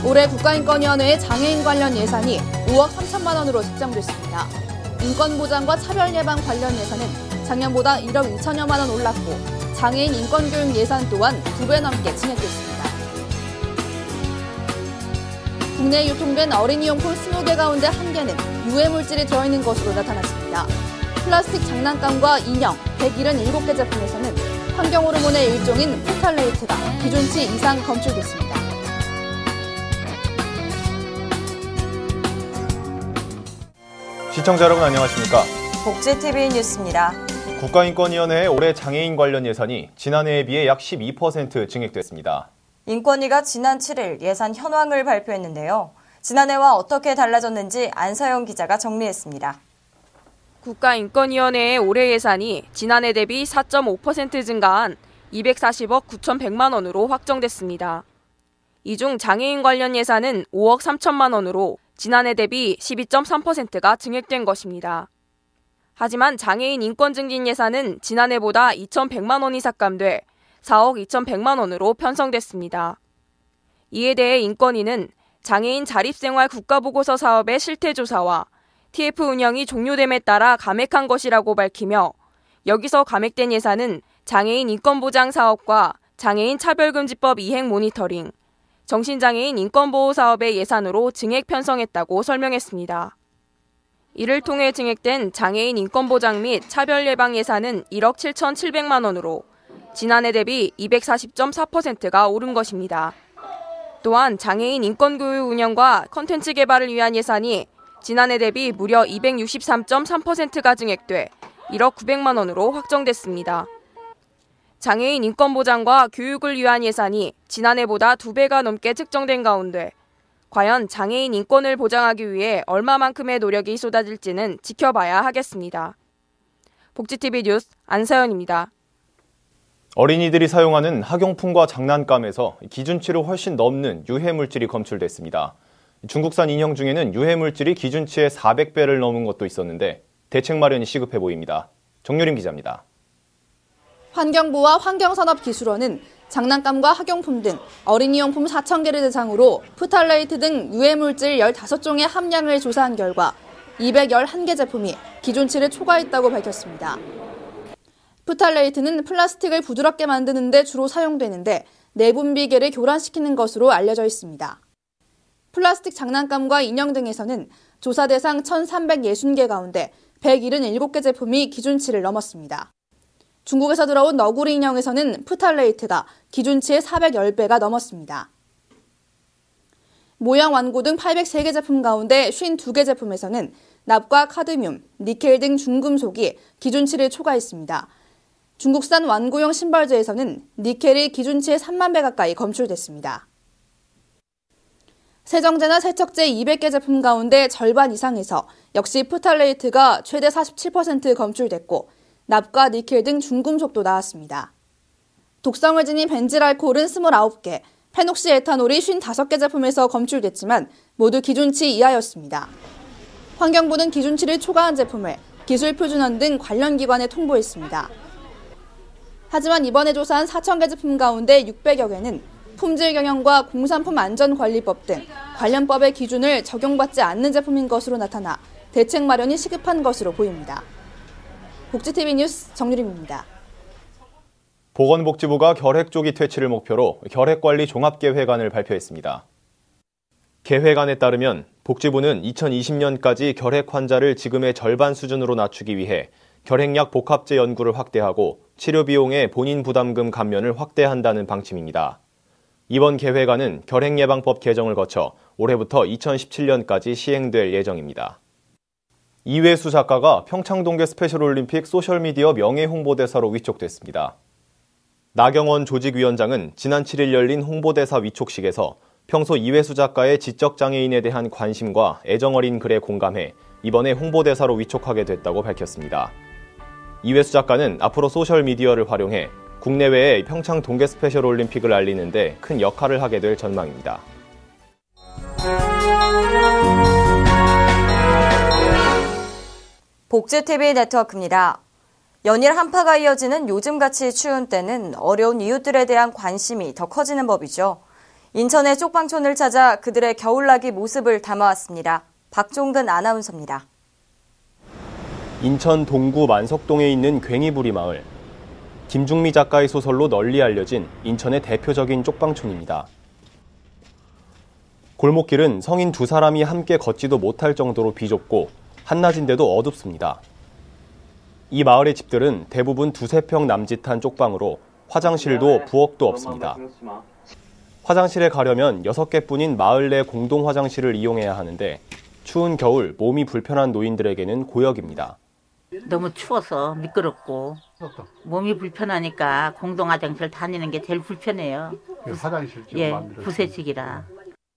올해 국가인권위원회의 장애인 관련 예산이 5억 3천만 원으로 책정됐습니다. 인권보장과 차별예방 관련 예산은 작년보다 1억 2천여만 원 올랐고 장애인 인권교육 예산 또한 2배 넘게 증액됐습니다. 국내에 유통된 어린이용품 20개 가운데 1개는 유해물질이 들어있는 것으로 나타났습니다. 플라스틱 장난감과 인형 177개 제품에서는 환경호르몬의 일종인 포탈레이트가 기준치 이상 검출됐습니다. 시청자 여러분 안녕하십니까? 복지TV 뉴스입니다. 국가인권위원회의 올해 장애인 관련 예산이 지난해에 비해 약 12% 증액됐습니다. 인권위가 지난 7일 예산 현황을 발표했는데요. 지난해와 어떻게 달라졌는지 안서영 기자가 정리했습니다. 국가인권위원회의 올해 예산이 지난해 대비 4.5% 증가한 240억 9,100만 원으로 확정됐습니다. 이 중 장애인 관련 예산은 5억 3천만 원으로 지난해 대비 12.3%가 증액된 것입니다. 하지만 장애인 인권 증진 예산은 지난해보다 2,100만 원이 삭감돼 4억 2,100만 원으로 편성됐습니다. 이에 대해 인권위는 장애인 자립생활 국가보고서 사업의 실태조사와 TF 운영이 종료됨에 따라 감액한 것이라고 밝히며 여기서 감액된 예산은 장애인 인권보장 사업과 장애인 차별금지법 이행 모니터링, 정신장애인 인권보호 사업의 예산으로 증액 편성했다고 설명했습니다. 이를 통해 증액된 장애인 인권보장 및 차별예방 예산은 1억 7,700만 원으로 지난해 대비 240.4%가 오른 것입니다. 또한 장애인 인권교육 운영과 컨텐츠 개발을 위한 예산이 지난해 대비 무려 263.3%가 증액돼 1억 900만 원으로 확정됐습니다. 장애인 인권보장과 교육을 위한 예산이 지난해보다 2배가 넘게 책정된 가운데 과연 장애인 인권을 보장하기 위해 얼마만큼의 노력이 쏟아질지는 지켜봐야 하겠습니다. 복지TV 뉴스 안서연입니다. 어린이들이 사용하는 학용품과 장난감에서 기준치를 훨씬 넘는 유해물질이 검출됐습니다. 중국산 인형 중에는 유해물질이 기준치의 400배를 넘은 것도 있었는데 대책 마련이 시급해 보입니다. 정유림 기자입니다. 환경부와 환경산업기술원은 장난감과 학용품 등 어린이용품 4,000개를 대상으로 프탈레이트 등 유해물질 15종의 함량을 조사한 결과 211개 제품이 기준치를 초과했다고 밝혔습니다. 프탈레이트는 플라스틱을 부드럽게 만드는 데 주로 사용되는데 내분비계를 교란시키는 것으로 알려져 있습니다. 플라스틱 장난감과 인형 등에서는 조사 대상 1,360개 가운데 177개 제품이 기준치를 넘었습니다. 중국에서 들어온 너구리 인형에서는 프탈레이트가 기준치의 410배가 넘었습니다. 모양 완고 등 803개 제품 가운데 52개 제품에서는 납과 카드뮴, 니켈 등 중금속이 기준치를 초과했습니다. 중국산 완구용 신발재에서는 니켈이 기준치의 3만 배 가까이 검출됐습니다. 세정제나 세척제 200개 제품 가운데 절반 이상에서 역시 프탈레이트가 최대 47% 검출됐고 납과 니켈 등 중금속도 나왔습니다. 독성을 지닌 벤질알코올은 29개, 페녹시에탄올이 55개 제품에서 검출됐지만 모두 기준치 이하였습니다. 환경부는 기준치를 초과한 제품을 기술표준원 등 관련 기관에 통보했습니다. 하지만 이번에 조사한 4,000개 제품 가운데 600여 개는 품질 경영과 공산품 안전관리법 등 관련 법의 기준을 적용받지 않는 제품인 것으로 나타나 대책 마련이 시급한 것으로 보입니다. 복지TV 뉴스 정유림입니다. 보건복지부가 결핵조기 퇴치를 목표로 결핵관리 종합계획안을 발표했습니다. 계획안에 따르면 복지부는 2020년까지 결핵 환자를 지금의 절반 수준으로 낮추기 위해 결핵약 복합제 연구를 확대하고 치료 비용의 본인 부담금 감면을 확대한다는 방침입니다. 이번 계획안은 결핵예방법 개정을 거쳐 올해부터 2017년까지 시행될 예정입니다. 이회수 작가가 평창동계 스페셜올림픽 소셜미디어 명예홍보대사로 위촉됐습니다. 나경원 조직위원장은 지난 7일 열린 홍보대사 위촉식에서 평소 이회수 작가의 지적장애인에 대한 관심과 애정어린 글에 공감해 이번에 홍보대사로 위촉하게 됐다고 밝혔습니다. 이회수 작가는 앞으로 소셜미디어를 활용해 국내외에 평창 동계 스페셜올림픽을 알리는 데 큰 역할을 하게 될 전망입니다. 복지TV 네트워크입니다. 연일 한파가 이어지는 요즘같이 추운 때는 어려운 이웃들에 대한 관심이 더 커지는 법이죠. 인천의 쪽방촌을 찾아 그들의 겨울나기 모습을 담아왔습니다. 박종근 아나운서입니다. 인천 동구 만석동에 있는 괭이부리 마을. 김중미 작가의 소설로 널리 알려진 인천의 대표적인 쪽방촌입니다. 골목길은 성인 두 사람이 함께 걷지도 못할 정도로 비좁고 한낮인데도 어둡습니다. 이 마을의 집들은 대부분 두세 평 남짓한 쪽방으로 화장실도 부엌도 없습니다. 화장실에 가려면 6개뿐인 마을 내 공동 화장실을 이용해야 하는데 추운 겨울 몸이 불편한 노인들에게는 고역입니다. 너무 추워서 미끄럽고 몸이 불편하니까 공동 화장실 다니는 게 제일 불편해요. 화장실 좀 만들어주세요. 부세식이라.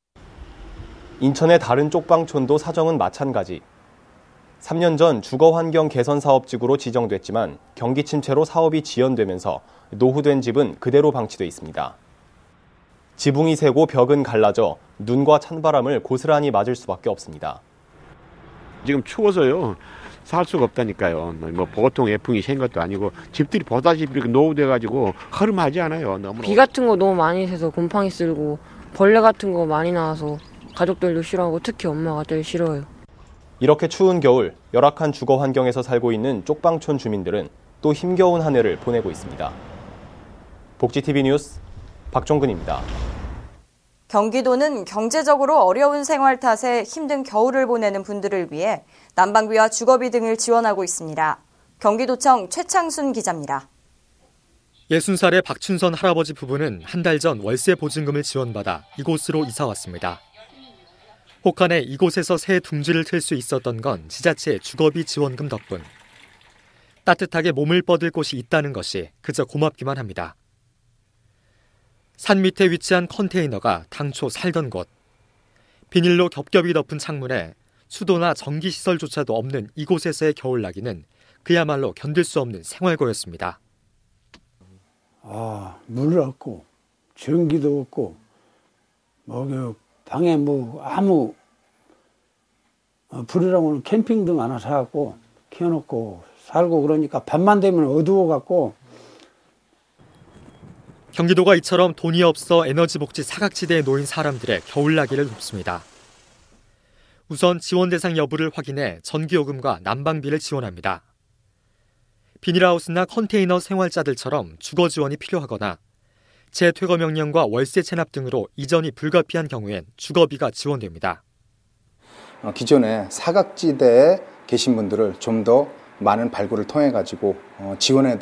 인천의 다른 쪽방촌도 사정은 마찬가지. 3년 전 주거환경 개선 사업지구로 지정됐지만 경기 침체로 사업이 지연되면서 노후된 집은 그대로 방치돼 있습니다. 지붕이 새고 벽은 갈라져 눈과 찬바람을 고스란히 맞을 수밖에 없습니다. 지금 추워서요. 살 수가 없다니까요. 뭐 보통 예풍이 센 것도 아니고 집들이 보다시피 노후돼가지고 허름하지 않아요. 너무 비 같은 거 너무 많이 새서 곰팡이 쓸고 벌레 같은 거 많이 나와서 가족들도 싫어하고 특히 엄마가 제일 싫어요. 이렇게 추운 겨울 열악한 주거 환경에서 살고 있는 쪽방촌 주민들은 또 힘겨운 한 해를 보내고 있습니다. 복지TV 뉴스 박종근입니다. 경기도는 경제적으로 어려운 생활 탓에 힘든 겨울을 보내는 분들을 위해 난방비와 주거비 등을 지원하고 있습니다. 경기도청 최창순 기자입니다. 60살의 박춘선 할아버지 부부는 한 달 전 월세 보증금을 지원받아 이곳으로 이사 왔습니다. 혹한에 이곳에서 새 둥지를 틀 수 있었던 건 지자체 주거비 지원금 덕분. 따뜻하게 몸을 뻗을 곳이 있다는 것이 그저 고맙기만 합니다. 산 밑에 위치한 컨테이너가 당초 살던 곳. 비닐로 겹겹이 덮은 창문에 수도나 전기시설조차도 없는 이곳에서의 겨울나기는 그야말로 견딜 수 없는 생활고였습니다. 물을 없고 전기도 없고 방에 아무 불이라고는 캠핑등 하나 사갖고 켜놓고 살고 그러니까 밤만 되면 어두워갖고. 경기도가 이처럼 돈이 없어 에너지 복지 사각지대에 놓인 사람들의 겨울나기를 돕습니다. 우선 지원 대상 여부를 확인해 전기요금과 난방비를 지원합니다. 비닐하우스나 컨테이너 생활자들처럼 주거 지원이 필요하거나 재퇴거 명령과 월세 체납 등으로 이전이 불가피한 경우엔 주거비가 지원됩니다. 기존에 사각지대에 계신 분들을 좀 더 많은 발굴을 통해 가지고 지원에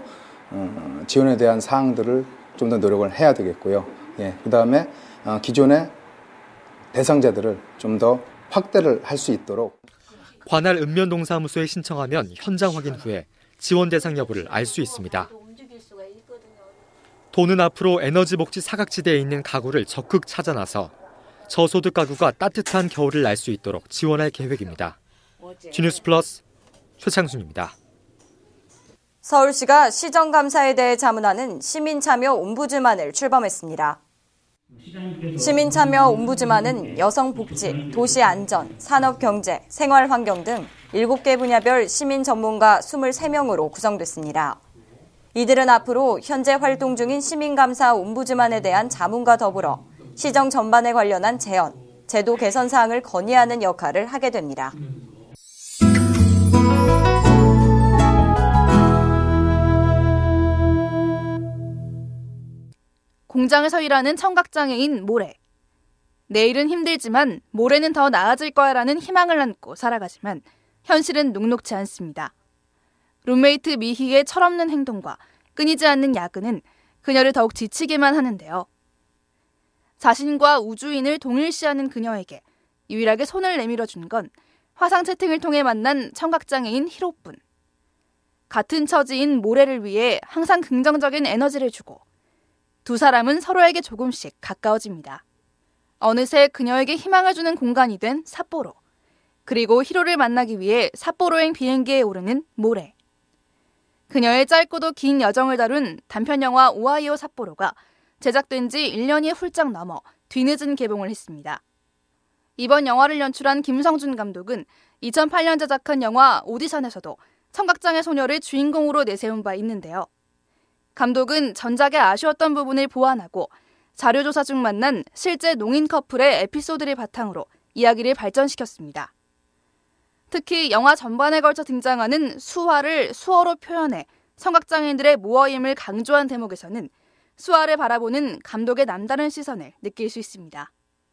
대한 사항들을 좀 더 노력을 해야 되겠고요. 그다음에 기존의 대상자들을 좀 더 확대를 할 수 있도록 관할 읍면동사무소에 신청하면 현장 확인 후에 지원 대상 여부를 알 수 있습니다. 도는 앞으로 에너지 복지 사각지대에 있는 가구를 적극 찾아 나서 저소득 가구가 따뜻한 겨울을 날 수 있도록 지원할 계획입니다. G뉴스 플러스 최창순입니다. 서울시가 시정감사에 대해 자문하는 시민참여 옴부즈만을 출범했습니다. 시민참여 옴부즈만은 여성복지, 도시안전, 산업경제, 생활환경 등 7개 분야별 시민 전문가 23명으로 구성됐습니다. 이들은 앞으로 현재 활동 중인 시민감사 옴부즈만에 대한 자문과 더불어 시정 전반에 관련한 제언, 제도 개선 사항을 건의하는 역할을 하게 됩니다. 공장에서 일하는 청각장애인 모래. 내일은 힘들지만 모레는 더 나아질 거야라는 희망을 안고 살아가지만 현실은 녹록지 않습니다. 룸메이트 미희의 철없는 행동과 끊이지 않는 야근은 그녀를 더욱 지치게만 하는데요. 자신과 우주인을 동일시하는 그녀에게 유일하게 손을 내밀어준 건 화상 채팅을 통해 만난 청각장애인 히로뿐. 같은 처지인 모래를 위해 항상 긍정적인 에너지를 주고 두 사람은 서로에게 조금씩 가까워집니다. 어느새 그녀에게 희망을 주는 공간이 된 삿포로. 그리고 히로를 만나기 위해 삿포로행 비행기에 오르는 모래. 그녀의 짧고도 긴 여정을 다룬 단편영화 오하이오 삿포로가 제작된 지 1년이 훌쩍 넘어 뒤늦은 개봉을 했습니다. 이번 영화를 연출한 김성준 감독은 2008년 제작한 영화 오디션에서도 청각장애 소녀를 주인공으로 내세운 바 있는데요. 감독은 전작에 아쉬웠던 부분을 보완하고 자료조사 중 만난 실제 농인 커플의 에피소드를 바탕으로 이야기를 발전시켰습니다. 특히 영화 전반에 걸쳐 등장하는 수화를 수어로 표현해 청각장애인들의 모어임을 강조한 대목에서는 수화를 바라보는 감독의 남다른 시선을 느낄 수 있습니다.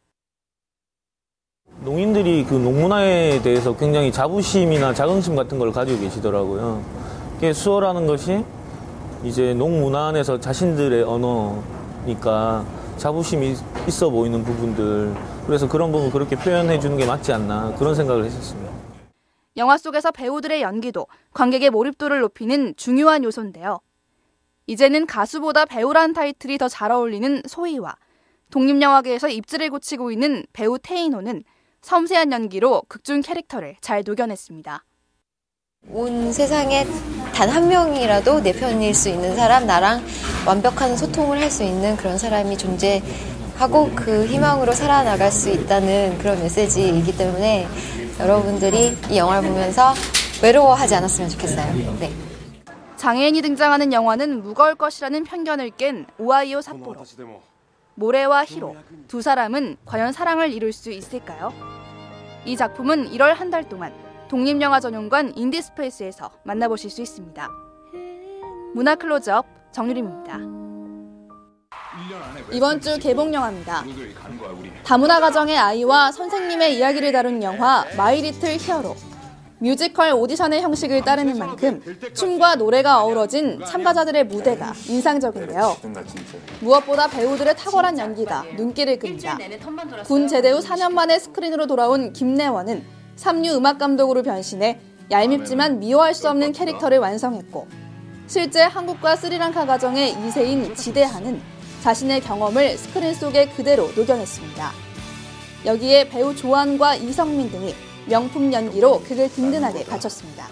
농인들이 그 농문화에 대해서 굉장히 자부심이나 자긍심 같은 걸 가지고 계시더라고요. 수어라는 것이 이제 농문화 안에서 자신들의 언어니까 자부심이 있어 보이는 부분들, 그래서 그런 부분 그렇게 표현해 주는 게 맞지 않나, 그런 생각을 했었습니다. 영화 속에서 배우들의 연기도 관객의 몰입도를 높이는 중요한 요소인데요. 이제는 가수보다 배우라는 타이틀이 더 잘 어울리는 소희와 독립영화계에서 입지를 굳히고 있는 배우 태인호는 섬세한 연기로 극중 캐릭터를 잘 녹여냈습니다. 온 세상에 단 한 명이라도 내 편일 수 있는 사람, 나랑 완벽한 소통을 할 수 있는 그런 사람이 존재하고 그 희망으로 살아나갈 수 있다는 그런 메시지이기 때문에 여러분들이 이 영화를 보면서 외로워하지 않았으면 좋겠어요. 네. 장애인이 등장하는 영화는 무거울 것이라는 편견을 깬 오하이오 삿포로. 모래와 히로, 두 사람은 과연 사랑을 이룰 수 있을까요? 이 작품은 1월 한 달 동안 독립영화 전용관 인디스페이스에서 만나보실 수 있습니다. 문화 클로즈업 정유림입니다. 이번 주 개봉 영화입니다. 다문화 가정의 아이와 선생님의 이야기를 다룬 영화 마이 리틀 히어로. 뮤지컬 오디션의 형식을 따르는 만큼 춤과 노래가 어우러진 참가자들의 무대가 인상적인데요. 무엇보다 배우들의 탁월한 연기가 눈길을 끕니다. 군 제대 후 4년 만에 스크린으로 돌아온 김래원은 삼류 음악 감독으로 변신해 얄밉지만 미워할 수 없는 캐릭터를 완성했고, 실제 한국과 스리랑카 가정의 2세인 지대하는 자신의 경험을 스크린 속에 그대로 녹여냈습니다. 여기에 배우 조한과 이성민 등이 명품 연기로 극을 든든하게 바쳤습니다.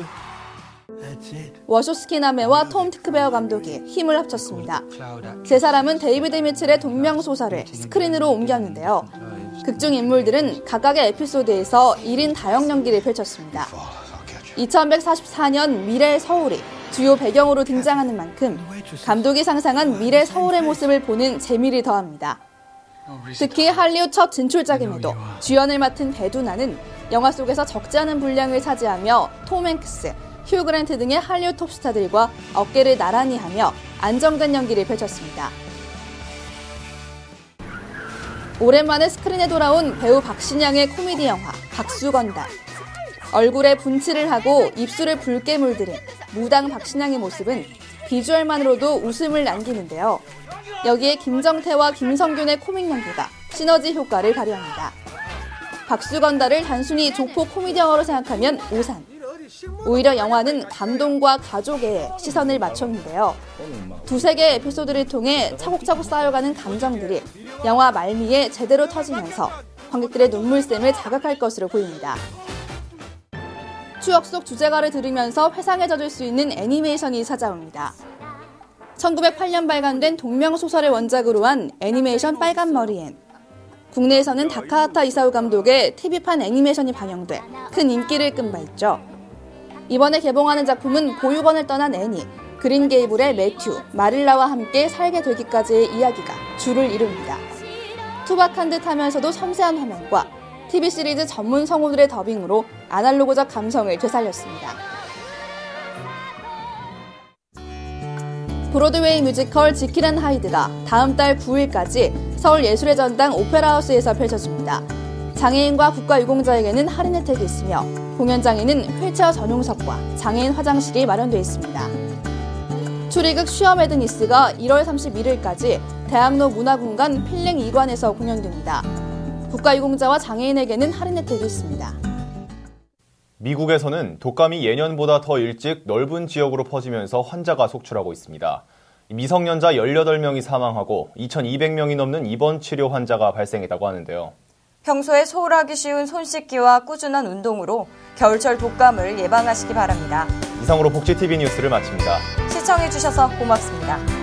워쇼스키 남해와 톰 티크베어 감독이 힘을 합쳤습니다. 세 사람은 데이비드 미첼의 동명소설을 스크린으로 옮겼는데요. 극중 인물들은 각각의 에피소드에서 1인 다역 연기를 펼쳤습니다. 2144년 미래의 서울이 주요 배경으로 등장하는 만큼 감독이 상상한 미래 서울의 모습을 보는 재미를 더합니다. 특히 할리우드 첫 진출작임에도 주연을 맡은 배두나는 영화 속에서 적지 않은 분량을 차지하며 톰 행크스, 휴 그랜트 등의 할리우드 톱스타들과 어깨를 나란히 하며 안정된 연기를 펼쳤습니다. 오랜만에 스크린에 돌아온 배우 박신양의 코미디 영화 박수건달. 얼굴에 분칠을 하고 입술을 붉게 물들인 무당 박신양의 모습은 비주얼만으로도 웃음을 남기는데요. 여기에 김정태와 김성균의 코믹 연기가 시너지 효과를 발휘합니다. 박수건달을 단순히 조폭 코미디 영화로 생각하면 오산. 오히려 영화는 감동과 가족의 시선을 맞췄는데요. 두세 개의 에피소드를 통해 차곡차곡 쌓여가는 감정들이 영화 말미에 제대로 터지면서 관객들의 눈물샘을 자극할 것으로 보입니다. 추억 속 주제가를 들으면서 회상에 젖을 수 있는 애니메이션이 찾아옵니다. 1908년 발간된 동명소설을 원작으로 한 애니메이션 빨간머리엔. 국내에서는 다카하타 이사우 감독의 TV판 애니메이션이 반영돼 큰 인기를 끈 바 있죠. 이번에 개봉하는 작품은 보육원을 떠난 애니, 그린 게이블의 매튜, 마릴라와 함께 살게 되기까지의 이야기가 주를 이룹니다. 투박한 듯하면서도 섬세한 화면과 TV 시리즈 전문 성우들의 더빙으로 아날로그적 감성을 되살렸습니다. 브로드웨이 뮤지컬 지킬 앤 하이드가 다음 달 9일까지 서울예술의 전당 오페라하우스에서 펼쳐집니다. 장애인과 국가유공자에게는 할인 혜택이 있으며 공연장에는 휠체어 전용석과 장애인 화장실이 마련되어 있습니다. 추리극 슈어 매드니스가 1월 31일까지 대학로 문화공간 필링 2관에서 공연됩니다. 국가유공자와 장애인에게는 할인 혜택이 있습니다. 미국에서는 독감이 예년보다 더 일찍 넓은 지역으로 퍼지면서 환자가 속출하고 있습니다. 미성년자 18명이 사망하고 2,200명이 넘는 입원 치료 환자가 발생했다고 하는데요. 평소에 소홀하기 쉬운 손 씻기와 꾸준한 운동으로 겨울철 독감을 예방하시기 바랍니다. 이상으로 복지TV 뉴스를 마칩니다. 시청해주셔서 고맙습니다.